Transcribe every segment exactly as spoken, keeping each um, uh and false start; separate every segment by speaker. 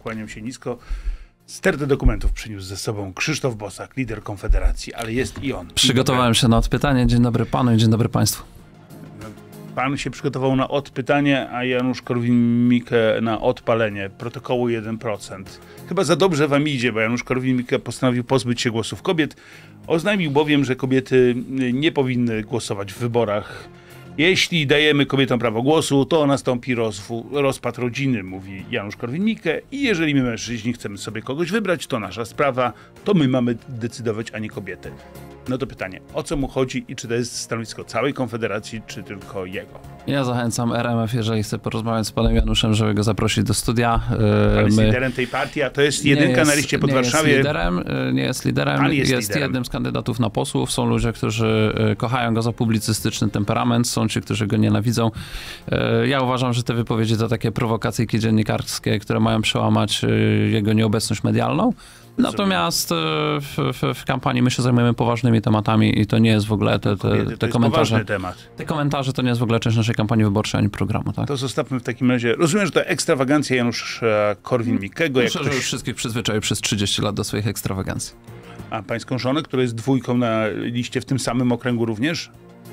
Speaker 1: Kłaniam się nisko. Stertę dokumentów przyniósł ze sobą Krzysztof Bosak, lider Konfederacji, ale jest i on.
Speaker 2: Przygotowałem się na odpytanie. Dzień dobry panu i dzień dobry państwu.
Speaker 1: Pan się przygotował na odpytanie, a Janusz Korwin-Mikke na odpalenie protokołu jeden procent. Chyba za dobrze wam idzie, bo Janusz Korwin-Mikke postanowił pozbyć się głosów kobiet. Oznajmił bowiem, że kobiety nie powinny głosować w wyborach. Jeśli dajemy kobietom prawo głosu, to nastąpi rozwu, rozpad rodziny, mówi Janusz Korwin-Mikke. I jeżeli my mężczyźni chcemy sobie kogoś wybrać, to nasza sprawa, to my mamy decydować, a nie kobiety. No to pytanie, o co mu chodzi i czy to jest stanowisko całej Konfederacji, czy tylko jego?
Speaker 2: Ja zachęcam R M F, jeżeli chce porozmawiać z panem Januszem, żeby go zaprosić do studia.
Speaker 1: Pan jest
Speaker 2: My...
Speaker 1: liderem tej partii, a to jest jedynka jest, na liście pod
Speaker 2: nie
Speaker 1: Warszawie.
Speaker 2: Jest liderem, nie jest liderem,
Speaker 1: Pan jest,
Speaker 2: jest
Speaker 1: liderem.
Speaker 2: jednym z kandydatów na posłów. Są ludzie, którzy kochają go za publicystyczny temperament, są ci, którzy go nienawidzą. Ja uważam, że te wypowiedzi to takie prowokacyjki dziennikarskie, które mają przełamać jego nieobecność medialną. Natomiast w, w, w kampanii my się zajmujemy poważnymi tematami i to nie jest w ogóle te, te,
Speaker 1: Kobiety, to
Speaker 2: te
Speaker 1: jest
Speaker 2: komentarze.
Speaker 1: poważny temat.
Speaker 2: Te komentarze to nie jest w ogóle część naszej kampanii wyborczej ani programu, tak?
Speaker 1: To zostawmy w takim razie. Rozumiem, że to ekstrawagancja Janusza Korwin-Mikkego.
Speaker 2: Myślę, ktoś... że już wszystkich przyzwyczaił przez trzydzieści lat do swoich ekstrawagancji.
Speaker 1: A pańską żonę, która jest dwójką na liście w tym samym okręgu również?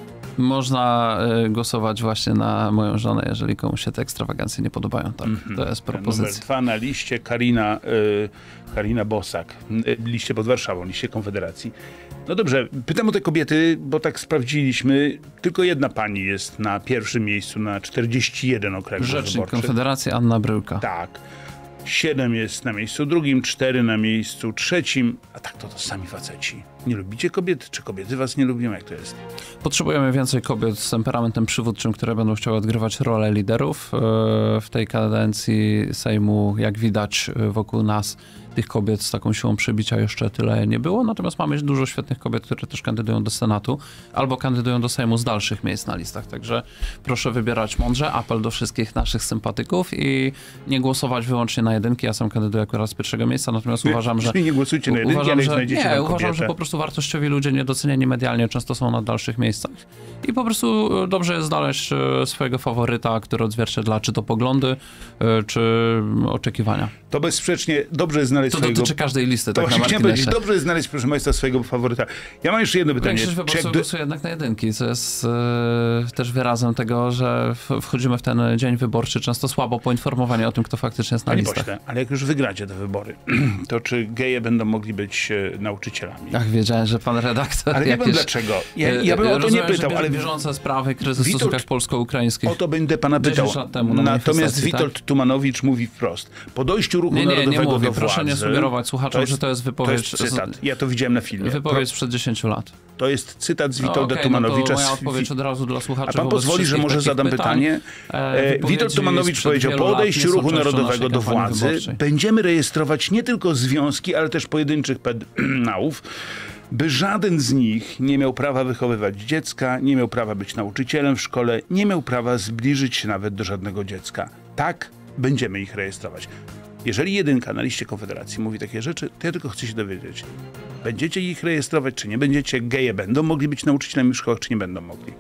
Speaker 2: Można y, głosować właśnie na moją żonę, jeżeli komuś się te ekstrawagancje nie podobają. Tak, mm-hmm. To jest propozycja.
Speaker 1: Numer dwa na liście Karina, y, Karina Bosak. Y, liście pod Warszawą, liście Konfederacji. No dobrze, pytam o te kobiety, bo tak sprawdziliśmy. Tylko jedna pani jest na pierwszym miejscu na czterdzieści jeden okręgów
Speaker 2: Rzecznik
Speaker 1: wyborczych.
Speaker 2: Konfederacji Anna Bryłka.
Speaker 1: Tak. Siedem jest na miejscu drugim, cztery na miejscu trzecim, a tak to to sami faceci. Nie lubicie kobiet? Czy kobiety was nie lubią? Jak to jest?
Speaker 2: Potrzebujemy więcej kobiet z temperamentem przywódczym, które będą chciały odgrywać rolę liderów. W tej kadencji Sejmu, jak widać wokół nas, tych kobiet z taką siłą przebicia jeszcze tyle nie było, natomiast mamy dużo świetnych kobiet, które też kandydują do Senatu albo kandydują do Sejmu z dalszych miejsc na listach, także proszę wybierać mądrze, apel do wszystkich naszych sympatyków i nie głosować wyłącznie na jedynki. Ja sam kandyduję akurat z pierwszego miejsca, natomiast uważam, że...
Speaker 1: Nie głosujcie na jedynki,
Speaker 2: uważam,
Speaker 1: ale
Speaker 2: że,
Speaker 1: znajdziecie
Speaker 2: Nie,
Speaker 1: tam
Speaker 2: uważam,
Speaker 1: kobietę.
Speaker 2: że po prostu wartościowi ludzie niedoceniani medialnie często są na dalszych miejscach i po prostu dobrze jest znaleźć swojego faworyta, który odzwierciedla czy to poglądy, czy oczekiwania.
Speaker 1: To bezsprzecznie dobrze jest znaleźć
Speaker 2: To
Speaker 1: swojego...
Speaker 2: dotyczy każdej listy,
Speaker 1: to
Speaker 2: tak na
Speaker 1: chciałem powiedzieć,
Speaker 2: marginesie.
Speaker 1: dobrze jest znaleźć, proszę państwa, swojego faworyta. Ja mam jeszcze jedno pytanie.
Speaker 2: Większość wyborców
Speaker 1: jak...
Speaker 2: głosuje jednak na jedynki, co jest e, też wyrazem tego, że w, wchodzimy w ten dzień wyborczy często słabo poinformowani o tym, kto faktycznie jest na
Speaker 1: Panie
Speaker 2: listach.
Speaker 1: pośle, ale jak już wygracie te wybory, to czy geje będą mogli być e, nauczycielami?
Speaker 2: Ach, wiedziałem, że pan redaktor
Speaker 1: Ale nie
Speaker 2: jakieś...
Speaker 1: wiem dlaczego. Ja, ja bym o to
Speaker 2: Rozumiem,
Speaker 1: nie pytał,
Speaker 2: że
Speaker 1: ale...
Speaker 2: bieżące sprawy, kryzys w
Speaker 1: Witold,
Speaker 2: stosunkach polsko-ukraińskich.
Speaker 1: O to będę pana pytał.
Speaker 2: dziesięć lat temu na
Speaker 1: Natomiast Witold
Speaker 2: tak?
Speaker 1: Tumanowicz mówi wprost. Po dojściu ruchu
Speaker 2: Nie, nie,
Speaker 1: narodowego
Speaker 2: nie mówię.
Speaker 1: do
Speaker 2: Proszę
Speaker 1: władzy...
Speaker 2: nie sugerować słuchaczom,
Speaker 1: to jest,
Speaker 2: że to jest
Speaker 1: To
Speaker 2: wypowiedź...
Speaker 1: jest cytat. Ja to widziałem na filmie.
Speaker 2: Wypowiedź sprzed dziesięciu lat.
Speaker 1: To jest cytat z
Speaker 2: No,
Speaker 1: Witolda
Speaker 2: okay,
Speaker 1: Tumanowicza.
Speaker 2: No to moja
Speaker 1: z...
Speaker 2: odpowiedź od razu dla słuchaczy.
Speaker 1: A pan pozwoli, że może zadam
Speaker 2: pytań.
Speaker 1: pytanie? E, Witold Tumanowicz powiedział, po odejściu ruchu narodowego do władzy wyborczej. będziemy rejestrować nie tylko związki, ale też pojedynczych pedałów, by żaden z nich nie miał prawa wychowywać dziecka, nie miał prawa być nauczycielem w szkole, nie miał prawa zbliżyć się nawet do żadnego dziecka. Tak, będziemy ich rejestrować. Jeżeli jedynka na liście Konfederacji mówi takie rzeczy, to ja tylko chcę się dowiedzieć. Będziecie ich rejestrować, czy nie będziecie? Geje będą mogli być nauczycielami w szkołach, czy nie będą mogli?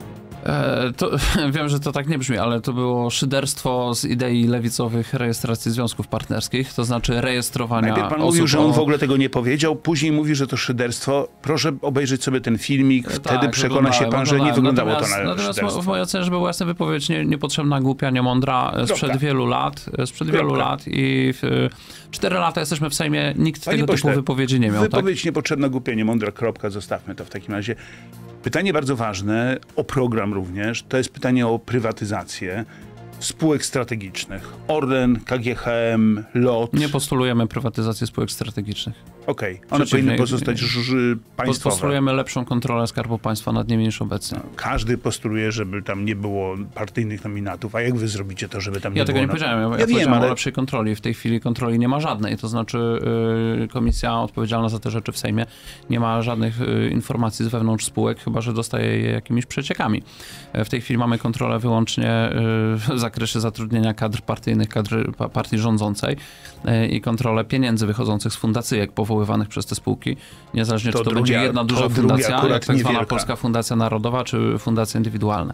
Speaker 2: E, to, wiem, że to tak nie brzmi, ale to było szyderstwo z idei lewicowych rejestracji związków partnerskich, to znaczy rejestrowania
Speaker 1: Najpierw pan
Speaker 2: osób
Speaker 1: mówił, że on
Speaker 2: o...
Speaker 1: w ogóle tego nie powiedział, później mówi, że to szyderstwo. Proszę obejrzeć sobie ten filmik, wtedy
Speaker 2: tak,
Speaker 1: przekona się pan, że nie wyglądało
Speaker 2: natomiast,
Speaker 1: to na
Speaker 2: natomiast
Speaker 1: szyderstwo.
Speaker 2: w mojej ocenie, że była jasna wypowiedź nie, niepotrzebna, głupia, niemądra sprzed
Speaker 1: Kropka.
Speaker 2: wielu lat, sprzed
Speaker 1: Kropka.
Speaker 2: wielu lat i w, cztery lata jesteśmy w Sejmie, nikt
Speaker 1: Panie
Speaker 2: tego
Speaker 1: pośle,
Speaker 2: typu wypowiedzi nie miał.
Speaker 1: Wypowiedź
Speaker 2: tak?
Speaker 1: niepotrzebna, głupia, niemądra, kropka, zostawmy to w takim razie. Pytanie bardzo ważne, o program również, to jest pytanie o prywatyzację spółek strategicznych. Orlen, K G H M, LOT.
Speaker 2: Nie postulujemy prywatyzacji spółek strategicznych.
Speaker 1: Okej, okay. One powinny pozostać ż- państwowe.
Speaker 2: Postulujemy lepszą kontrolę Skarbu Państwa nad nimi niż obecnie.
Speaker 1: Każdy postuluje, żeby tam nie było partyjnych nominatów, a jak wy zrobicie to, żeby tam nie
Speaker 2: ja
Speaker 1: było...
Speaker 2: Ja tego nie powiedziałem, ja, ja,
Speaker 1: ja
Speaker 2: powiedziałem
Speaker 1: wiem, ale...
Speaker 2: o lepszej kontroli. W tej chwili kontroli nie ma żadnej, to znaczy yy, komisja odpowiedzialna za te rzeczy w Sejmie nie ma żadnych yy, informacji z wewnątrz spółek, chyba że dostaje je jakimiś przeciekami. W tej chwili mamy kontrolę wyłącznie yy, w zakresie zatrudnienia kadr partyjnych, kadr pa, partii rządzącej yy, i kontrolę pieniędzy wychodzących z fundacyjek powoływanych przez te spółki, niezależnie
Speaker 1: to
Speaker 2: czy to
Speaker 1: drugia,
Speaker 2: będzie jedna duża
Speaker 1: to
Speaker 2: fundacja, jak tak zwana
Speaker 1: niewielka.
Speaker 2: Polska Fundacja Narodowa, czy fundacje indywidualne.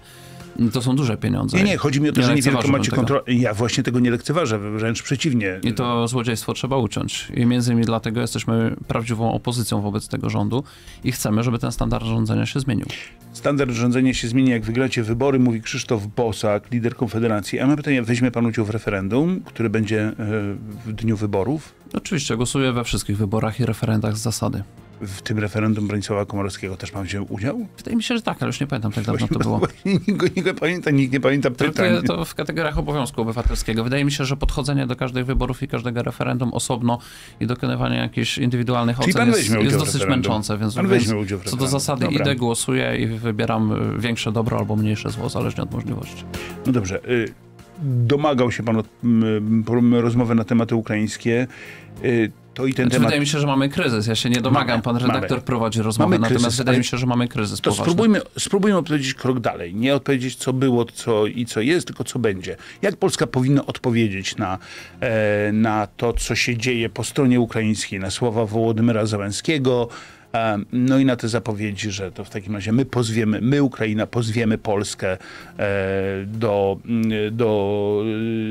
Speaker 2: To są duże pieniądze.
Speaker 1: Nie, nie, chodzi mi o to,
Speaker 2: nie
Speaker 1: że niewielko macie
Speaker 2: tego.
Speaker 1: kontrolę. Ja właśnie tego nie lekceważę, wręcz przeciwnie.
Speaker 2: I to złodziejstwo trzeba uciąć. I między innymi dlatego jesteśmy prawdziwą opozycją wobec tego rządu i chcemy, żeby ten standard rządzenia się zmienił.
Speaker 1: Standard rządzenia się zmieni, jak wygracie wybory, mówi Krzysztof Bosak, lider Konfederacji. A mam pytanie, weźmie pan udział w referendum, które będzie w dniu wyborów?
Speaker 2: Oczywiście, głosuję we wszystkich wyborach i referendach z zasady.
Speaker 1: W tym referendum Bronisława Komorowskiego też pan wziął udział?
Speaker 2: Wydaje mi się, że tak, ale już nie pamiętam, jak dawno to było.
Speaker 1: Nikt nie pamięta, nikt nie pamięta pytań.
Speaker 2: To w kategoriach obowiązku obywatelskiego. Wydaje mi się, że podchodzenie do każdych wyborów i każdego referendum osobno i dokonywanie jakichś indywidualnych
Speaker 1: Czyli
Speaker 2: ocen
Speaker 1: pan
Speaker 2: jest, jest dosyć męczące, więc,
Speaker 1: pan
Speaker 2: więc
Speaker 1: weźmie udział w
Speaker 2: co do
Speaker 1: referendum.
Speaker 2: zasady
Speaker 1: Dobra.
Speaker 2: idę, głosuję i wybieram większe dobro albo mniejsze zło, zależnie od możliwości.
Speaker 1: No dobrze. Domagał się pan od, rozmowy na tematy ukraińskie. To i ten
Speaker 2: znaczy,
Speaker 1: temat...
Speaker 2: Wydaje mi się, że mamy kryzys. Ja się nie domagam.
Speaker 1: Mamy,
Speaker 2: Pan redaktor
Speaker 1: mamy.
Speaker 2: prowadzi rozmowę,
Speaker 1: Mamy
Speaker 2: natomiast
Speaker 1: kryzys,
Speaker 2: wydaje
Speaker 1: ale...
Speaker 2: mi się, że mamy kryzys
Speaker 1: To
Speaker 2: poważny.
Speaker 1: spróbujmy, spróbujmy odpowiedzieć krok dalej. Nie odpowiedzieć, co było co i co jest, tylko co będzie. Jak Polska powinna odpowiedzieć na, e, na to, co się dzieje po stronie ukraińskiej, na słowa Wołodymyra Zełenskiego, e, no i na te zapowiedzi, że to w takim razie my pozwiemy, my Ukraina pozwiemy Polskę e, do, do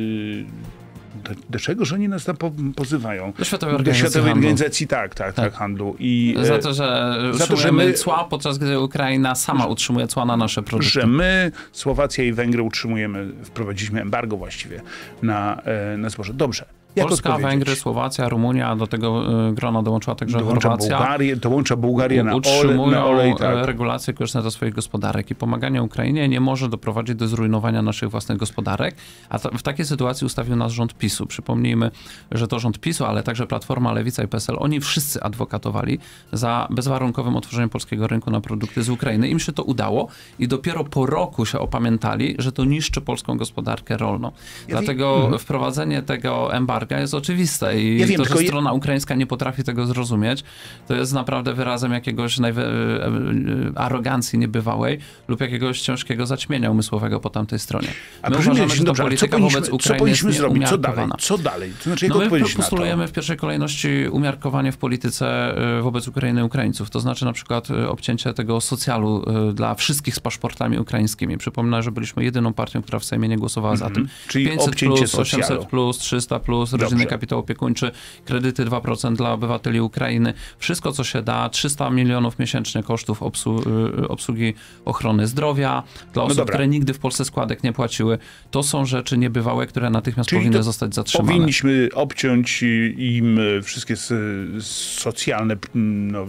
Speaker 1: e, Do, do czego, że oni nas tam po, pozywają?
Speaker 2: Do Światowej
Speaker 1: do
Speaker 2: Organizacji
Speaker 1: Światowej
Speaker 2: Handlu.
Speaker 1: Organizacji, tak, tak, tak, tak handlu. I,
Speaker 2: za to, że
Speaker 1: za to, że
Speaker 2: utrzymujemy
Speaker 1: my,
Speaker 2: cła, podczas gdy Ukraina sama utrzymuje cła na nasze produkty.
Speaker 1: Że my, Słowacja i Węgry utrzymujemy, wprowadziliśmy embargo właściwie na, na zboże. Dobrze. Jak
Speaker 2: Polska, Węgry, Słowacja, Rumunia, do tego grona dołączyła także
Speaker 1: dołącza
Speaker 2: Chorwacja.
Speaker 1: Bułgarię, dołącza Bułgarię na
Speaker 2: utrzymują
Speaker 1: olej, na olej tak.
Speaker 2: regulacje korzystne do swoich gospodarek i pomaganie Ukrainie nie może doprowadzić do zrujnowania naszych własnych gospodarek, a to, w takiej sytuacji ustawił nas rząd PiSu. Przypomnijmy, że to rząd PiSu, ale także Platforma, Lewica i P S L, oni wszyscy adwokatowali za bezwarunkowym otworzeniem polskiego rynku na produkty z Ukrainy. Im się to udało i dopiero po roku się opamiętali, że to niszczy polską gospodarkę rolną.
Speaker 1: Ja
Speaker 2: Dlatego
Speaker 1: mhm.
Speaker 2: wprowadzenie tego embarga jest oczywiste i
Speaker 1: ja wiem,
Speaker 2: to, że
Speaker 1: tylko
Speaker 2: strona ukraińska nie potrafi tego zrozumieć, to jest naprawdę wyrazem jakiegoś najwe- arogancji niebywałej lub jakiegoś ciężkiego zaćmienia umysłowego po tamtej stronie.
Speaker 1: A
Speaker 2: My
Speaker 1: proszę
Speaker 2: uważamy,
Speaker 1: mnie,
Speaker 2: że
Speaker 1: dobrze,
Speaker 2: to polityka
Speaker 1: co
Speaker 2: wobec Ukrainy
Speaker 1: co powinniśmy
Speaker 2: jest
Speaker 1: zrobić? Co dalej?
Speaker 2: nieumiarkowana.
Speaker 1: Co dalej? To znaczy, jak
Speaker 2: No my
Speaker 1: odpowiedzieć
Speaker 2: postulujemy
Speaker 1: na to?
Speaker 2: w pierwszej kolejności umiarkowanie w polityce wobec Ukrainy i Ukraińców. To znaczy na przykład obcięcie tego socjalu dla wszystkich z paszportami ukraińskimi. Przypomnę, że byliśmy jedyną partią, która w Sejmie nie głosowała za tym.
Speaker 1: Czyli
Speaker 2: pięćset
Speaker 1: obcięcie
Speaker 2: plus,
Speaker 1: socjalu.
Speaker 2: osiemset plus, trzysta plus, rodzinny
Speaker 1: Dobrze.
Speaker 2: kapitał opiekuńczy, kredyty dwa procent dla obywateli Ukrainy. Wszystko, co się da, trzysta milionów miesięcznie kosztów obsłu obsługi ochrony zdrowia dla osób,
Speaker 1: dobra.
Speaker 2: które nigdy w Polsce składek nie płaciły. To są rzeczy niebywałe, które natychmiast
Speaker 1: Czyli
Speaker 2: powinny
Speaker 1: to
Speaker 2: zostać zatrzymane.
Speaker 1: Powinniśmy obciąć im wszystkie socjalne no,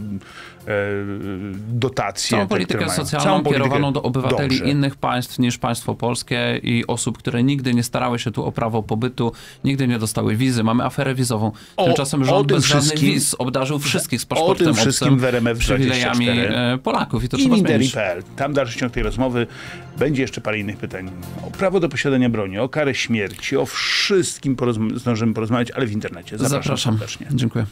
Speaker 1: dotacje.
Speaker 2: Całą
Speaker 1: te,
Speaker 2: politykę
Speaker 1: które
Speaker 2: socjalną
Speaker 1: Całą politykę...
Speaker 2: kierowaną do obywateli
Speaker 1: Dobrze.
Speaker 2: innych państw niż państwo polskie i osób, które nigdy nie starały się tu o prawo pobytu, nigdy nie dostały wizy. Mamy aferę wizową.
Speaker 1: O,
Speaker 2: Tymczasem
Speaker 1: o
Speaker 2: rząd
Speaker 1: tym
Speaker 2: bez żadnych
Speaker 1: wszystkim-
Speaker 2: wiz obdarzył wszystkich z
Speaker 1: O
Speaker 2: paszportem
Speaker 1: tym wszystkim
Speaker 2: obcym,
Speaker 1: w R M F
Speaker 2: przywilejami
Speaker 1: dwadzieścia cztery.
Speaker 2: e, Polaków i to
Speaker 1: I
Speaker 2: trzeba
Speaker 1: Minderi
Speaker 2: zmienić.
Speaker 1: kropka p l. Tam dalszy ciąg tej rozmowy. Będzie jeszcze parę innych pytań. O prawo do posiadania broni, o karę śmierci, o wszystkim porozma- zdążymy porozmawiać, ale w internecie. Zapraszam,
Speaker 2: Zapraszam.
Speaker 1: serdecznie.
Speaker 2: Dziękuję.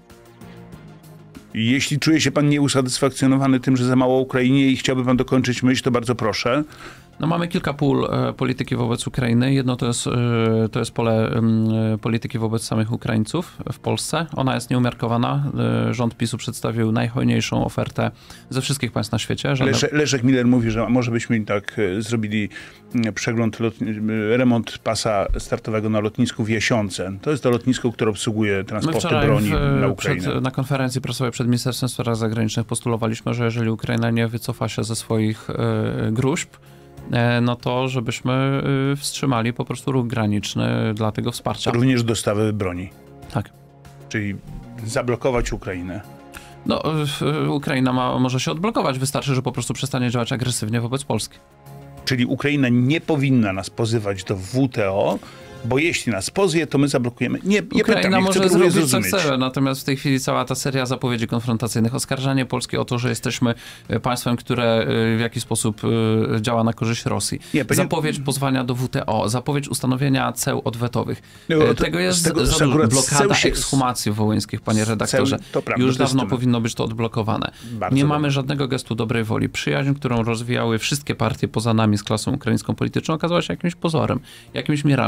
Speaker 1: Jeśli czuje się pan nieusatysfakcjonowany tym, że za mało Ukrainie i chciałby pan dokończyć myśl, to bardzo proszę.
Speaker 2: No mamy kilka pól e, polityki wobec Ukrainy. Jedno to jest, e, to jest pole e, polityki wobec samych Ukraińców w Polsce. Ona jest nieumiarkowana. E, rząd PiSu przedstawił najhojniejszą ofertę ze wszystkich państw na świecie. Żadne...
Speaker 1: Leszek, Leszek Miller mówi, że może byśmy tak e, zrobili e, przegląd, lot, e, remont pasa startowego na lotnisku w Jasiące. To jest to lotnisko, które obsługuje
Speaker 2: My
Speaker 1: transporty
Speaker 2: wczoraj
Speaker 1: broni
Speaker 2: w,
Speaker 1: na Ukrainę.
Speaker 2: przed, na konferencji prasowej przed Ministerstwem Spraw Zagranicznych postulowaliśmy, że jeżeli Ukraina nie wycofa się ze swoich e, gruźb, e, no to żebyśmy e, wstrzymali po prostu ruch graniczny dla tego wsparcia.
Speaker 1: Również dostawy broni.
Speaker 2: Tak.
Speaker 1: Czyli zablokować Ukrainę.
Speaker 2: No, e, Ukraina ma, może się odblokować. Wystarczy, że po prostu przestanie działać agresywnie wobec Polski.
Speaker 1: Czyli Ukraina nie powinna nas pozywać do W T O, bo jeśli nas pozwie, to my zablokujemy. Nie, nie
Speaker 2: Ukraina
Speaker 1: pytam, nie
Speaker 2: może
Speaker 1: chcę
Speaker 2: zrobić co
Speaker 1: zrozumieć.
Speaker 2: chce, natomiast w tej chwili cała ta seria zapowiedzi konfrontacyjnych, oskarżanie Polski o to, że jesteśmy państwem, które w jakiś sposób działa na korzyść Rosji.
Speaker 1: Nie, panie...
Speaker 2: Zapowiedź pozwania do W T O, zapowiedź ustanowienia ceł odwetowych.
Speaker 1: No, to,
Speaker 2: tego jest
Speaker 1: tego,
Speaker 2: za dużo. Blokada
Speaker 1: się...
Speaker 2: ekshumacji wołyńskich, panie redaktorze.
Speaker 1: Ceł, to prawda,
Speaker 2: Już
Speaker 1: to
Speaker 2: dawno
Speaker 1: jest...
Speaker 2: powinno być to odblokowane.
Speaker 1: Bardzo
Speaker 2: nie
Speaker 1: dobrze.
Speaker 2: mamy żadnego gestu dobrej woli. Przyjaźń, którą rozwijały wszystkie partie poza nami z klasą ukraińską polityczną, okazała się jakimś pozorem, jakimś mirażem. Przypomnę,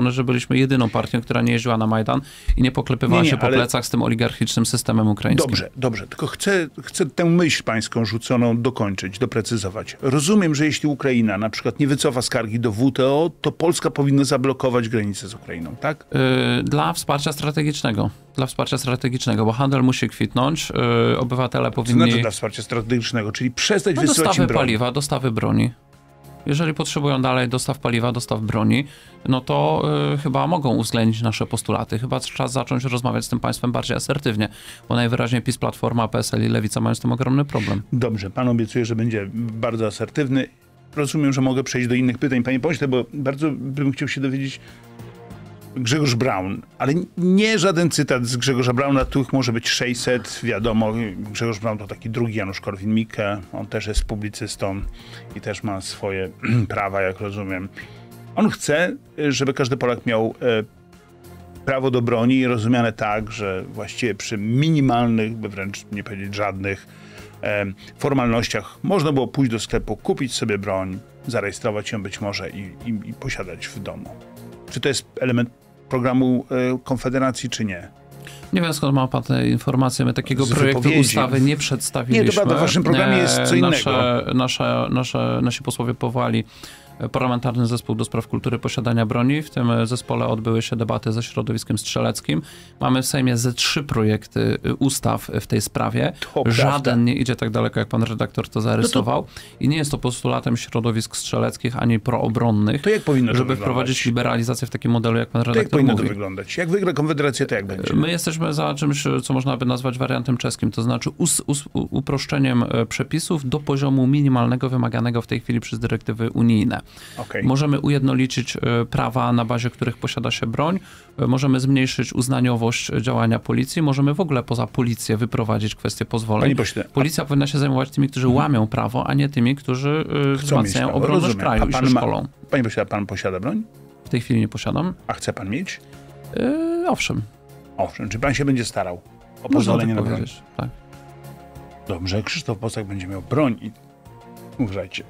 Speaker 2: Przypomnę, że byliśmy jedyną partią, która nie jeździła na Majdan i nie poklepywała
Speaker 1: nie, nie,
Speaker 2: się po
Speaker 1: ale...
Speaker 2: plecach z tym oligarchicznym systemem ukraińskim.
Speaker 1: Dobrze, dobrze, tylko chcę, chcę tę myśl pańską rzuconą dokończyć, doprecyzować. Rozumiem, że jeśli Ukraina na przykład nie wycofa skargi do W T O, to Polska powinna zablokować granicę z Ukrainą, tak?
Speaker 2: Yy, dla wsparcia strategicznego. Dla wsparcia strategicznego, bo handel musi kwitnąć, yy, obywatele powinni...
Speaker 1: Co znaczy dla wsparcia strategicznego? Czyli przestać
Speaker 2: no,
Speaker 1: wysyłać
Speaker 2: dostawy
Speaker 1: im broń.
Speaker 2: paliwa, dostawy broni. Jeżeli potrzebują dalej dostaw paliwa, dostaw broni, no to y, chyba mogą uwzględnić nasze postulaty. Chyba czas zacząć rozmawiać z tym państwem bardziej asertywnie, bo najwyraźniej PiS, Platforma, P S L i Lewica mają z tym ogromny problem.
Speaker 1: Dobrze, pan obiecuje, że będzie bardzo asertywny. Rozumiem, że mogę przejść do innych pytań. Panie pośle, bo bardzo bym chciał się dowiedzieć, Grzegorz Braun, ale nie żaden cytat z Grzegorza Brauna, tu ich może być sześćset, wiadomo, Grzegorz Braun to taki drugi Janusz Korwin-Mikke, on też jest publicystą i też ma swoje prawa, jak rozumiem. On chce, żeby każdy Polak miał e, prawo do broni rozumiane tak, że właściwie przy minimalnych, by wręcz nie powiedzieć żadnych e, formalnościach można było pójść do sklepu, kupić sobie broń, zarejestrować ją być może i, i, i posiadać w domu. Czy to jest element programu y, Konfederacji, czy nie?
Speaker 2: Nie wiem, skąd ma pan te informacje. My takiego
Speaker 1: Z
Speaker 2: projektu
Speaker 1: wypowiedzi.
Speaker 2: ustawy nie przedstawiliśmy.
Speaker 1: Nie, to prawda, w waszym programie jest co innego.
Speaker 2: Nasze, nasze, nasze, nasi posłowie powołali Parlamentarny Zespół do Spraw Kultury Posiadania Broni. W tym zespole odbyły się debaty ze środowiskiem strzeleckim. Mamy w Sejmie ze trzy projekty ustaw w tej sprawie.
Speaker 1: To
Speaker 2: Żaden
Speaker 1: prawda.
Speaker 2: nie idzie tak daleko, jak pan redaktor to zarysował. No to... I nie jest to postulatem środowisk strzeleckich ani proobronnych,
Speaker 1: to jak powinno
Speaker 2: żeby
Speaker 1: to
Speaker 2: wprowadzić liberalizację w takim modelu, jak pan redaktor
Speaker 1: mówi. To jak powinno
Speaker 2: mówi.
Speaker 1: to wyglądać? Jak wygra Konfederacja, to jak będzie?
Speaker 2: My jesteśmy za czymś, co można by nazwać wariantem czeskim, to znaczy us, us, uproszczeniem przepisów do poziomu minimalnego wymaganego w tej chwili przez dyrektywy unijne.
Speaker 1: Okay.
Speaker 2: Możemy ujednolicić prawa, na bazie których posiada się broń, możemy zmniejszyć uznaniowość działania policji, możemy w ogóle poza policję wyprowadzić kwestię pozwoleń.
Speaker 1: Panie pośle,
Speaker 2: Policja a... powinna się zajmować tymi, którzy hmm. łamią prawo, a nie tymi, którzy Chcą wzmacniają obronność Rozumiem. kraju i się
Speaker 1: ma...
Speaker 2: szkolą.
Speaker 1: Panie pośle, a pan posiada broń?
Speaker 2: W tej chwili nie posiadam.
Speaker 1: A chce pan mieć?
Speaker 2: Yy, owszem.
Speaker 1: Owszem, czy pan się będzie starał o
Speaker 2: Można
Speaker 1: pozwolenie
Speaker 2: tak
Speaker 1: na broń?
Speaker 2: Tak.
Speaker 1: Dobrze, Krzysztof Bosak będzie miał broń i uważajcie.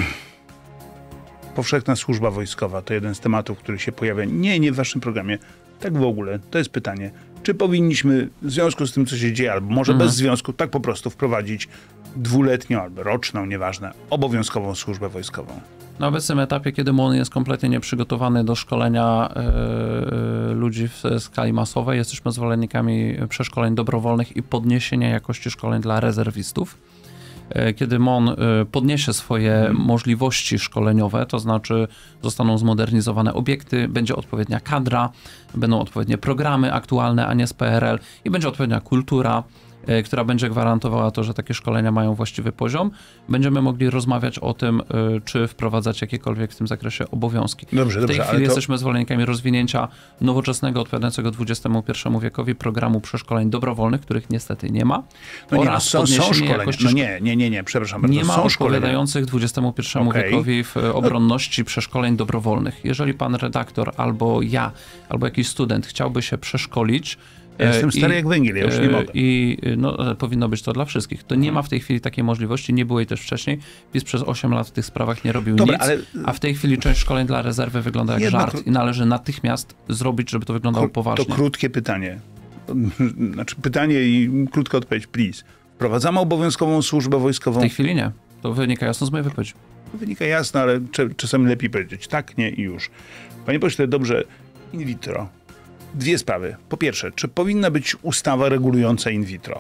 Speaker 1: Powszechna służba wojskowa to jeden z tematów, który się pojawia. Nie, nie w waszym programie. Tak w ogóle. To jest pytanie. Czy powinniśmy w związku z tym, co się dzieje, albo może mhm. bez związku, tak po prostu wprowadzić dwuletnią albo roczną, nieważne, obowiązkową służbę wojskową?
Speaker 2: Na obecnym etapie, kiedy M O N jest kompletnie nieprzygotowany do szkolenia yy, ludzi w skali masowej, jesteśmy zwolennikami przeszkoleń dobrowolnych i podniesienia jakości szkoleń dla rezerwistów. Kiedy M O N podniesie swoje hmm. możliwości szkoleniowe, to znaczy zostaną zmodernizowane obiekty, będzie odpowiednia kadra, będą odpowiednie programy aktualne, a nie z P R L i będzie odpowiednia kultura, która będzie gwarantowała to, że takie szkolenia mają właściwy poziom, będziemy mogli rozmawiać o tym, czy wprowadzać jakiekolwiek w tym zakresie obowiązki.
Speaker 1: Dobrze,
Speaker 2: w tej
Speaker 1: dobrze,
Speaker 2: chwili
Speaker 1: to...
Speaker 2: jesteśmy zwolennikami rozwinięcia nowoczesnego, odpowiadającego dwudziestemu pierwszemu wiekowi programu przeszkoleń dobrowolnych, których niestety nie ma.
Speaker 1: No nie,
Speaker 2: oraz
Speaker 1: no, są, są szkolenia.
Speaker 2: jakości...
Speaker 1: No nie, nie, nie, nie, przepraszam bardzo.
Speaker 2: Nie ma
Speaker 1: są
Speaker 2: odpowiadających dwudziestemu pierwszemu
Speaker 1: okay.
Speaker 2: wiekowi w obronności przeszkoleń dobrowolnych. Jeżeli pan redaktor, albo ja, albo jakiś student chciałby się przeszkolić,
Speaker 1: ja jestem stary
Speaker 2: I,
Speaker 1: jak węgiel, ja już nie mogę.
Speaker 2: I no, powinno być to dla wszystkich. To nie ma w tej chwili takiej możliwości, nie było jej też wcześniej. PiS przez osiem lat w tych sprawach nie robił Dobra, nic, ale... a w tej chwili część szkoleń dla rezerwy wygląda jak Jedna... żart i należy natychmiast zrobić, żeby to wyglądało
Speaker 1: Ko-
Speaker 2: poważnie.
Speaker 1: To krótkie pytanie. Znaczy pytanie i krótka odpowiedź, please. Wprowadzamy obowiązkową służbę wojskową?
Speaker 2: W tej chwili nie. To wynika jasno z mojej wypowiedzi.
Speaker 1: Wynika jasno, ale czasami lepiej powiedzieć tak, nie i już. Panie pośle, dobrze, in vitro. Dwie sprawy. Po pierwsze, czy powinna być ustawa regulująca in vitro?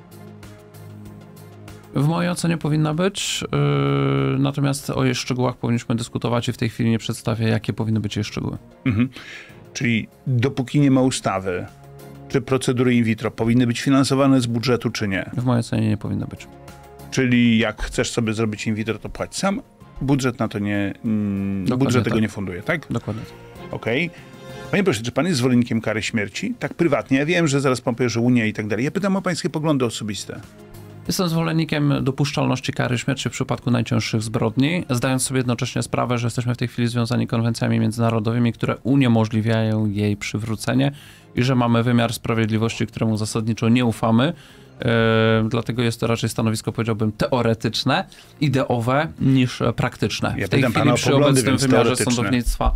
Speaker 2: W mojej ocenie powinna być, yy, natomiast o jej szczegółach powinniśmy dyskutować i w tej chwili nie przedstawię, jakie powinny być jej szczegóły.
Speaker 1: Mhm. Czyli dopóki nie ma ustawy, czy procedury in vitro powinny być finansowane z budżetu, czy nie?
Speaker 2: W mojej ocenie nie powinno być.
Speaker 1: Czyli jak chcesz sobie zrobić in vitro, to płać sam. Budżet na to nie, mm, budżet tego
Speaker 2: tak.
Speaker 1: nie funduje, tak?
Speaker 2: Dokładnie.
Speaker 1: Okej. Okay. Panie proszę, czy pan jest zwolennikiem kary śmierci? Tak prywatnie. Ja wiem, że zaraz pan powie, że Unia i tak dalej. Ja pytam o pańskie poglądy osobiste.
Speaker 2: Jestem zwolennikiem dopuszczalności kary śmierci w przypadku najcięższych zbrodni, zdając sobie jednocześnie sprawę, że jesteśmy w tej chwili związani konwencjami międzynarodowymi, które uniemożliwiają jej przywrócenie i że mamy wymiar sprawiedliwości, któremu zasadniczo nie ufamy. Yy, dlatego jest to raczej stanowisko, powiedziałbym, teoretyczne, ideowe niż praktyczne.
Speaker 1: Ja
Speaker 2: w tej chwili przy obecnym wymiarze sądownictwa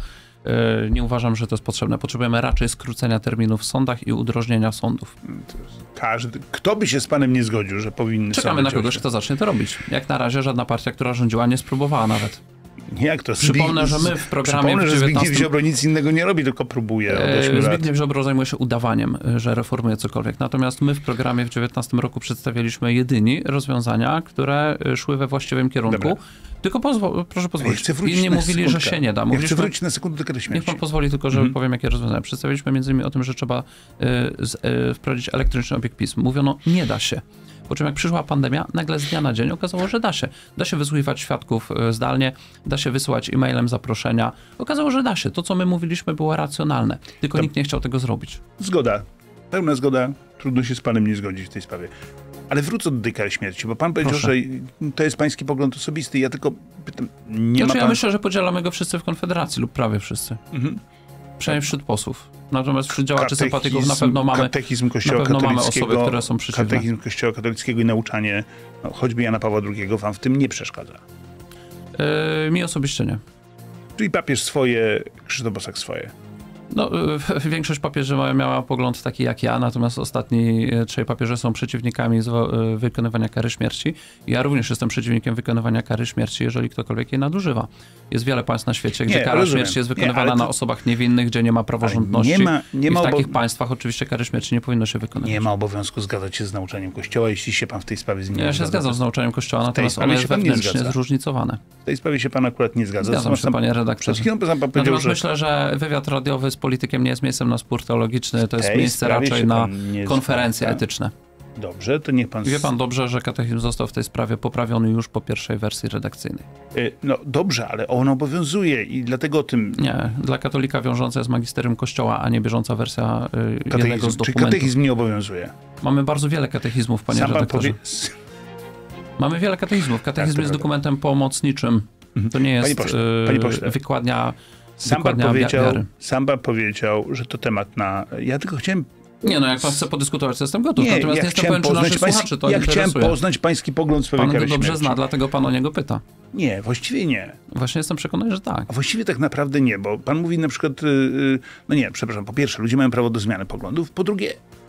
Speaker 2: nie uważam, że to jest potrzebne. Potrzebujemy raczej skrócenia terminów w sądach i udrożnienia sądów.
Speaker 1: Każdy, kto by się z panem nie zgodził, że powinny
Speaker 2: Czekamy na kogoś, kto zacznie to robić. Jak na razie żadna partia, która rządziła, nie spróbowała nawet.
Speaker 1: Jak to?
Speaker 2: Przypomnę, że my w programie
Speaker 1: Przypomnę,
Speaker 2: w
Speaker 1: że
Speaker 2: dziewiętnastym...
Speaker 1: Zbigniew Ziobro nic innego nie robi, tylko próbuje od ośmiu lat.
Speaker 2: Zbigniew Ziobro zajmuje się udawaniem, że reformuje cokolwiek. Natomiast my w programie w dziewiętnastym roku przedstawiliśmy jedyni rozwiązania, które szły we właściwym kierunku.
Speaker 1: Dobra.
Speaker 2: Tylko pozwo- proszę pozwolić.
Speaker 1: Ja
Speaker 2: Inni mówili,
Speaker 1: sekundkę.
Speaker 2: że się nie da.
Speaker 1: Ja
Speaker 2: Mówiliśmy...
Speaker 1: chcę wrócić na sekundę do kary śmierci.
Speaker 2: Niech pan pozwoli tylko, że
Speaker 1: Mhm.
Speaker 2: powiem, jakie rozwiązania. Przedstawiliśmy między innymi o tym, że trzeba y, z, y, wprowadzić elektroniczny obieg pism. Mówiono, nie da się. Po czym jak przyszła pandemia, nagle z dnia na dzień okazało, że da się. Da się wysłuchiwać świadków y, zdalnie, da się wysyłać e-mailem zaproszenia. Okazało, że da się. To, co my mówiliśmy, było racjonalne. Tylko
Speaker 1: To...
Speaker 2: nikt nie chciał tego zrobić.
Speaker 1: Zgoda. Pełna zgoda. Trudno się z panem nie zgodzić w tej sprawie. Ale wrócę do tej kary śmierci, bo pan powiedział,
Speaker 2: Proszę.
Speaker 1: że to jest pański pogląd osobisty. Ja tylko pytam, nie
Speaker 2: Znaczy,
Speaker 1: ma pan...
Speaker 2: ja myślę, że podzielamy go wszyscy w Konfederacji lub prawie wszyscy.
Speaker 1: Mhm.
Speaker 2: Przynajmniej wśród posłów. Natomiast wśród działaczy
Speaker 1: Katechizm-
Speaker 2: sympatyków na pewno mamy,
Speaker 1: katechizm Kościoła
Speaker 2: na pewno mamy
Speaker 1: katolickiego,
Speaker 2: osoby, które są przeciwne.
Speaker 1: Katechizm Kościoła katolickiego i nauczanie, no, choćby Jana Pawła drugiego, wam w tym nie przeszkadza.
Speaker 2: Yy, mi osobiście nie.
Speaker 1: Czyli papież swoje, Krzysztof Bosak swoje.
Speaker 2: No, y, większość papieży ma- miała pogląd taki jak ja, natomiast ostatni y, trzej papieże są przeciwnikami zwo- y, wykonywania kary śmierci. Ja również jestem przeciwnikiem wykonywania kary śmierci, jeżeli ktokolwiek jej nadużywa. Jest wiele państw na świecie, gdzie
Speaker 1: Nie,
Speaker 2: kara
Speaker 1: rozumiem.
Speaker 2: śmierci jest
Speaker 1: Nie,
Speaker 2: wykonywana
Speaker 1: ale to-
Speaker 2: na osobach niewinnych, gdzie nie ma praworządności.
Speaker 1: nie ma- nie
Speaker 2: I
Speaker 1: ma
Speaker 2: w
Speaker 1: obo-
Speaker 2: takich państwach oczywiście kary śmierci nie powinno się wykonywać.
Speaker 1: Nie ma obowiązku zgadzać się z nauczaniem Kościoła, jeśli się pan w tej sprawie z nim nie
Speaker 2: Ja się
Speaker 1: zgadza.
Speaker 2: zgadzam z nauczaniem Kościoła, natomiast
Speaker 1: sprawie
Speaker 2: ono jest
Speaker 1: się pan nie
Speaker 2: wewnętrznie
Speaker 1: zgadza.
Speaker 2: zróżnicowane.
Speaker 1: W tej sprawie się pan akurat nie zgadza.
Speaker 2: Zgadzam
Speaker 1: Zresztą
Speaker 2: się, panie
Speaker 1: Przed
Speaker 2: redaktorze.
Speaker 1: chwilą pan powiedział,
Speaker 2: Natomiast
Speaker 1: że
Speaker 2: myślę, że wywiad radiowy z politykiem nie jest miejscem na spór teologiczny, to jest
Speaker 1: tej
Speaker 2: miejsce
Speaker 1: sprawie
Speaker 2: raczej
Speaker 1: się
Speaker 2: na
Speaker 1: pan nie
Speaker 2: konferencje
Speaker 1: zgadza.
Speaker 2: etyczne.
Speaker 1: Dobrze, to niech pan...
Speaker 2: Wie pan dobrze, że katechizm został w tej sprawie poprawiony już po pierwszej wersji redakcyjnej.
Speaker 1: Y, No dobrze, ale on obowiązuje i dlatego o tym...
Speaker 2: Nie, dla katolika wiążące jest magisterium Kościoła, a nie bieżąca wersja y, jednego z
Speaker 1: Katechizm, czy
Speaker 2: dokumentów.
Speaker 1: katechizm nie obowiązuje?
Speaker 2: Mamy bardzo wiele katechizmów, panie
Speaker 1: Sam pan
Speaker 2: redaktorze.
Speaker 1: powie...
Speaker 2: Mamy wiele katechizmów. Katechizm
Speaker 1: Tak, to
Speaker 2: jest
Speaker 1: prawda.
Speaker 2: dokumentem pomocniczym. To nie jest
Speaker 1: Panie pośle, panie
Speaker 2: y,
Speaker 1: pośle.
Speaker 2: wykładnia,
Speaker 1: Sam pan,
Speaker 2: wykładnia
Speaker 1: powiedział,
Speaker 2: wiary.
Speaker 1: sam pan powiedział, że to temat na... Ja tylko chciałem...
Speaker 2: Nie, no jak pan chce podyskutować, to jestem gotów.
Speaker 1: Nie,
Speaker 2: Natomiast
Speaker 1: ja
Speaker 2: nie jestem
Speaker 1: chciałem
Speaker 2: pewien, czy naszych
Speaker 1: poznać
Speaker 2: słuchaczy to
Speaker 1: pański, ja chciałem
Speaker 2: interesuje.
Speaker 1: poznać pański pogląd w sprawie
Speaker 2: Pan go
Speaker 1: kary
Speaker 2: dobrze
Speaker 1: śmierci.
Speaker 2: zna, dlatego pan o niego pyta.
Speaker 1: Nie, właściwie nie.
Speaker 2: Właśnie jestem przekonany, że tak.
Speaker 1: A właściwie tak naprawdę nie, bo pan mówi na przykład, yy, yy, no nie, przepraszam, po pierwsze, ludzie mają prawo do zmiany poglądów, po drugie,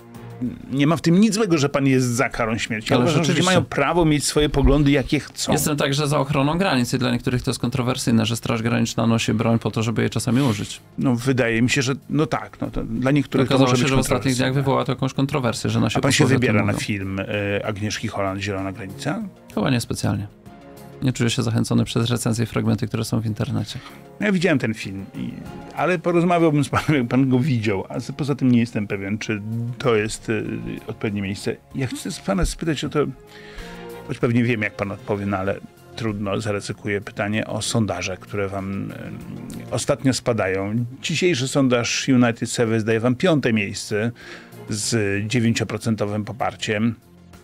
Speaker 1: nie ma w tym nic złego, że pan jest za karą śmierci.
Speaker 2: Ale
Speaker 1: Ale uważam, że ludzie
Speaker 2: rzeczywiście.
Speaker 1: mają prawo mieć swoje poglądy, jakie chcą.
Speaker 2: Jestem także za ochroną granic i dla niektórych to jest kontrowersyjne, że Straż Graniczna nosi broń po to, żeby je czasami użyć.
Speaker 1: No wydaje mi się, że no tak, no to dla niektórych to
Speaker 2: Okazało
Speaker 1: może
Speaker 2: się,
Speaker 1: być
Speaker 2: że w ostatnich dniach
Speaker 1: kontrowersyjne.
Speaker 2: wywoła to jakąś kontrowersję, że nasi
Speaker 1: A pan się
Speaker 2: posłowie o tym
Speaker 1: wybiera na
Speaker 2: mówią.
Speaker 1: film y, Agnieszki Holland, Zielona Granica?
Speaker 2: Chyba niespecjalnie. Nie czuję się zachęcony przez recenzje i fragmenty, które są w internecie.
Speaker 1: Ja widziałem ten film, i, ale porozmawiałbym z panem, jak pan go widział, a z- poza tym nie jestem pewien, czy to jest y, odpowiednie miejsce. Ja chcę z pana spytać o to, choć pewnie wiem, jak pan odpowie, no ale trudno, zaryzykuję pytanie o sondaże, które wam y, ostatnio spadają. Dzisiejszy sondaż United Survey daje wam piąte miejsce z dziewięcioprocentowym poparciem.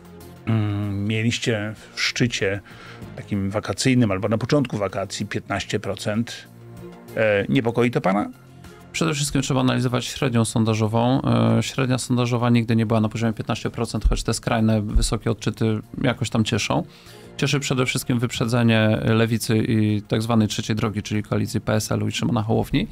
Speaker 1: Mm, Mieliście w szczycie takim wakacyjnym albo na początku wakacji piętnaście procent. E, niepokoi to pana?
Speaker 2: Przede wszystkim trzeba analizować średnią sondażową. E, Średnia sondażowa nigdy nie była na poziomie piętnaście procent, choć te skrajne, wysokie odczyty jakoś tam cieszą. Cieszy przede wszystkim wyprzedzenie Lewicy i tak zwanej trzeciej drogi, czyli koalicji P S L u i Szymona Hołowni.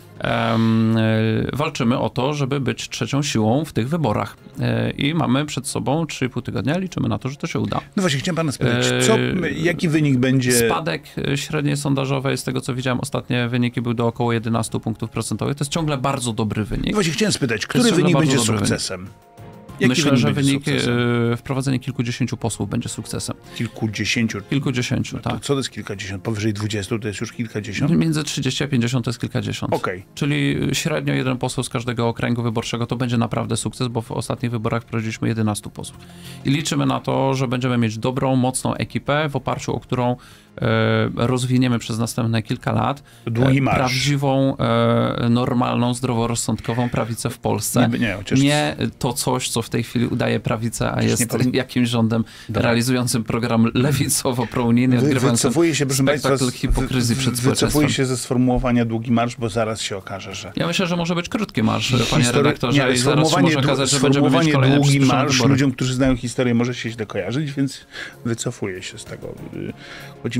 Speaker 2: Em, e, walczymy o to, żeby być trzecią siłą w tych wyborach. E, I mamy przed sobą trzy i pół tygodnia. Liczymy na to, że to się uda.
Speaker 1: No właśnie, chciałem pana spytać,
Speaker 2: Eee,
Speaker 1: co, jaki wynik będzie...
Speaker 2: Spadek e, średniej sondażowej, z tego co widziałem, ostatnie wyniki były do około jedenaście punktów procentowych. To jest ciągle bardzo dobry wynik.
Speaker 1: No właśnie, chciałem spytać,
Speaker 2: jest
Speaker 1: który
Speaker 2: ciągle
Speaker 1: wynik
Speaker 2: bardzo
Speaker 1: będzie
Speaker 2: dobry
Speaker 1: sukcesem? Jaki
Speaker 2: Myślę,
Speaker 1: wynik
Speaker 2: że
Speaker 1: będzie
Speaker 2: wynik
Speaker 1: sukcesem?
Speaker 2: e, wprowadzenie kilkudziesięciu posłów będzie sukcesem.
Speaker 1: Kilkudziesięciu.
Speaker 2: Kilkudziesięciu,
Speaker 1: To
Speaker 2: tak.
Speaker 1: co to jest kilkadziesiąt? Powyżej dwudziestu to jest już kilkadziesiąt?
Speaker 2: Między trzydzieści a pięćdziesiąt to jest kilkadziesiąt.
Speaker 1: Okej.
Speaker 2: Czyli średnio jeden poseł z każdego okręgu wyborczego to będzie naprawdę sukces, bo w ostatnich wyborach wprowadziliśmy jedenastu posłów. I liczymy na to, że będziemy mieć dobrą, mocną ekipę, w oparciu o którą e, rozwiniemy przez następne kilka lat
Speaker 1: Długi
Speaker 2: e,
Speaker 1: marsz.
Speaker 2: prawdziwą, e, normalną, zdroworozsądkową prawicę w Polsce.
Speaker 1: Nie, nie, chociaż-
Speaker 2: nie to coś, co w tej chwili udaje prawicę, a jest
Speaker 1: nie powin-
Speaker 2: jakimś rządem realizującym program lewicowo-prounijny,
Speaker 1: Wy,
Speaker 2: odgrywającym
Speaker 1: wycofuję się, proszę państwa,
Speaker 2: spektakl
Speaker 1: z-
Speaker 2: hipokryzji
Speaker 1: wy-
Speaker 2: przed
Speaker 1: wycofuję
Speaker 2: społeczeństwem.
Speaker 1: się ze sformułowania długi marsz, bo zaraz się okaże, że...
Speaker 2: Ja myślę, że może być krótki marsz, panie
Speaker 1: History-
Speaker 2: redaktorze,
Speaker 1: nie, ale
Speaker 2: i zaraz się
Speaker 1: sformułowanie
Speaker 2: może
Speaker 1: dłu-
Speaker 2: okazać, że będziemy mieć
Speaker 1: sformułowanie
Speaker 2: kolejne
Speaker 1: długi
Speaker 2: przyspieszone
Speaker 1: marsz
Speaker 2: wybory.
Speaker 1: ludziom, którzy znają historię, może się źle kojarzyć, więc wycofuję się z tego. Chodzi mi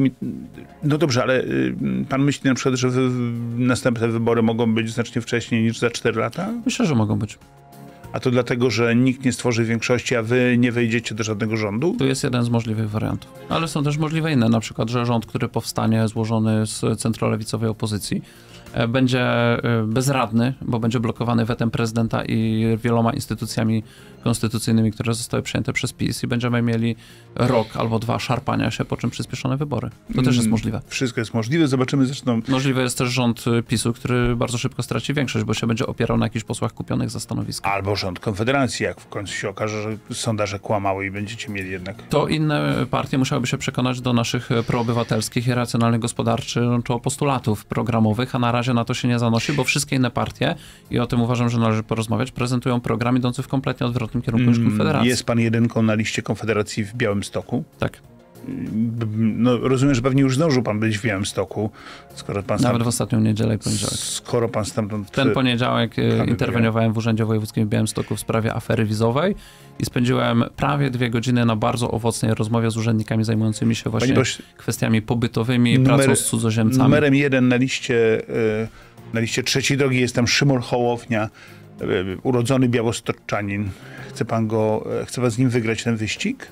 Speaker 1: mi... No dobrze, ale y, pan myśli na przykład, że wy, następne wybory mogą być znacznie wcześniej niż za cztery lata?
Speaker 2: Myślę, że mogą być.
Speaker 1: A to dlatego, że nikt nie stworzy większości, a wy nie wejdziecie do żadnego rządu?
Speaker 2: To jest jeden z możliwych wariantów. Ale są też możliwe inne, na przykład, że rząd, który powstanie złożony z centrolewicowej opozycji, będzie bezradny, bo będzie blokowany wetem prezydenta i wieloma instytucjami konstytucyjnymi, które zostały przyjęte przez PiS i będziemy mieli rok albo dwa szarpania się, po czym przyspieszone wybory. To też jest możliwe.
Speaker 1: Wszystko jest możliwe, zobaczymy zresztą.
Speaker 2: Możliwe jest też rząd PiSu, który bardzo szybko straci większość, bo się będzie opierał na jakichś posłach kupionych za stanowisko.
Speaker 1: Albo rząd Konfederacji, jak w końcu się okaże, że sondaże kłamały i będziecie mieli jednak...
Speaker 2: To inne partie musiałyby się przekonać do naszych proobywatelskich i racjonalnych gospodarczo postulatów programowych, a na razie na to się nie zanosi, bo wszystkie inne partie, i o tym uważam, że należy porozmawiać, prezentują program idący w kompletnie odwrotnym kierunku niż Konfederacji.
Speaker 1: Jest pan jedynką na liście Konfederacji w Białymstoku?
Speaker 2: Tak.
Speaker 1: No, rozumiem, że pewnie już zdążył pan być w Białymstoku, skoro pan
Speaker 2: Nawet
Speaker 1: stam...
Speaker 2: w ostatnią niedzielę i poniedziałek.
Speaker 1: Skoro pan stamtąd...
Speaker 2: Ten poniedziałek interweniowałem w Urzędzie Wojewódzkim w Białymstoku w sprawie afery wizowej i spędziłem prawie dwie godziny na bardzo owocnej rozmowie z urzędnikami zajmującymi się właśnie Boś... kwestiami pobytowymi, Numer... pracą z cudzoziemcami.
Speaker 1: Numerem jeden na liście, na liście trzeciej drogi jest tam Szymon Hołownia, urodzony białostoczanin. Chce pan go, chce pan z nim wygrać ten wyścig?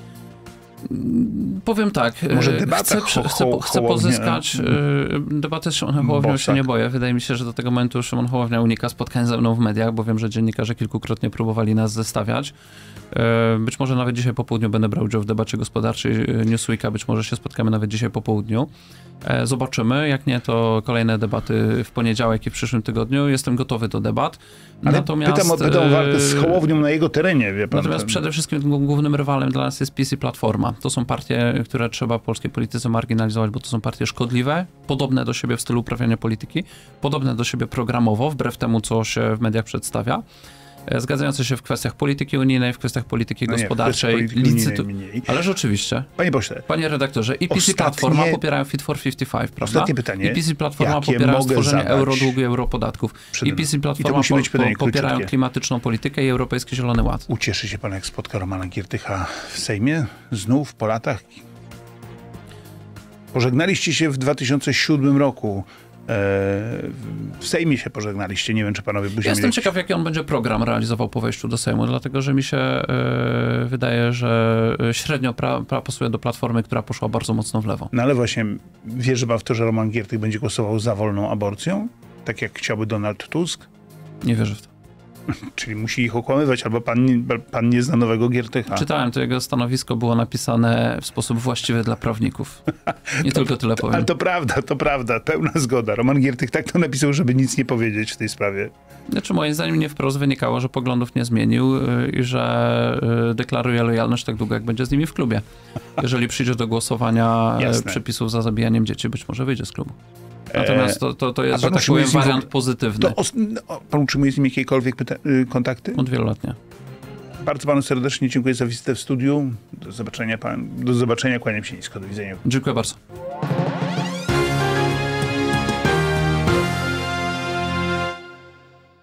Speaker 2: Powiem tak,
Speaker 1: Może debata
Speaker 2: chcę,
Speaker 1: ho, ho,
Speaker 2: chcę, chcę pozyskać hmm. debatę z Szymonem Hołownią, się nie boję. Wydaje mi się, że do tego momentu Szymon Hołownia unika spotkań ze mną w mediach, bo wiem, że dziennikarze kilkukrotnie próbowali nas zestawiać. Być może nawet dzisiaj po południu będę brał udział w debacie gospodarczej Newsweeka, być może się spotkamy nawet dzisiaj po południu. Zobaczymy, jak nie, to kolejne debaty w poniedziałek i w przyszłym tygodniu. Jestem gotowy do debat.
Speaker 1: Ale
Speaker 2: natomiast,
Speaker 1: pytam o, pytam o walkę z Hołownią na jego terenie, wie pan.
Speaker 2: Natomiast przede wszystkim głównym rywalem dla nas jest PiS i Platforma. To są partie, które trzeba w polskiej polityce marginalizować, bo to są partie szkodliwe, podobne do siebie w stylu uprawiania polityki, podobne do siebie programowo, wbrew temu, co się w mediach przedstawia. Zgadzające się w kwestiach polityki unijnej, w kwestiach polityki no gospodarczej.
Speaker 1: Nie, w licytu... unijnej,
Speaker 2: Ale rzeczywiście.
Speaker 1: Panie pośle.
Speaker 2: Panie redaktorze, i PiS i Platforma popierają Fit for pięćdziesiąt pięć, prawda?
Speaker 1: Ostatnie pytanie.
Speaker 2: I PiS i Platforma popierają stworzenie eurodługu i europodatków. I PiS i Platforma I po, po, popierają klimatyczną politykę i Europejski Zielony Ład.
Speaker 1: Ucieszy się pan, jak spotka Romana Giertycha w Sejmie? Znów po latach? Pożegnaliście się w dwa tysiące siódmym roku. W Sejmie się pożegnaliście. Nie wiem, czy panowie będziecie
Speaker 2: Jestem
Speaker 1: mieli...
Speaker 2: ciekaw, jaki on będzie program realizował po wejściu do Sejmu, dlatego że mi się yy, wydaje, że średnio pra, pra pasuje do Platformy, która poszła bardzo mocno w lewo.
Speaker 1: No ale właśnie, wierzy pan w to, że Roman Giertych będzie głosował za wolną aborcją? Tak jak chciałby Donald Tusk?
Speaker 2: Nie wierzę w to.
Speaker 1: Czyli musi ich okłamywać, albo pan nie, pan nie zna nowego Giertycha.
Speaker 2: Czytałem, to jego stanowisko było napisane w sposób właściwy dla prawników. Nie
Speaker 1: to,
Speaker 2: tylko tyle
Speaker 1: to,
Speaker 2: powiem.
Speaker 1: Ale to prawda, to prawda, pełna zgoda. Roman Giertych tak to napisał, żeby nic nie powiedzieć w tej sprawie.
Speaker 2: Znaczy moim zdaniem nie wprost wynikało, że poglądów nie zmienił i że deklaruje lojalność tak długo, jak będzie z nimi w klubie. Jeżeli przyjdzie do głosowania Jasne. przepisów za zabijaniem dzieci, być może wyjdzie z klubu. Natomiast to, to, to jest, że tak powiem, wariant pozytywny.
Speaker 1: To os, no, pan utrzymuje z nim jakiekolwiek pyta- kontakty?
Speaker 2: Od wielu lat nie.
Speaker 1: Bardzo panu serdecznie dziękuję za wizytę w studiu. Do zobaczenia, pan, do zobaczenia, kłaniam się nisko. Do widzenia.
Speaker 2: Dziękuję bardzo.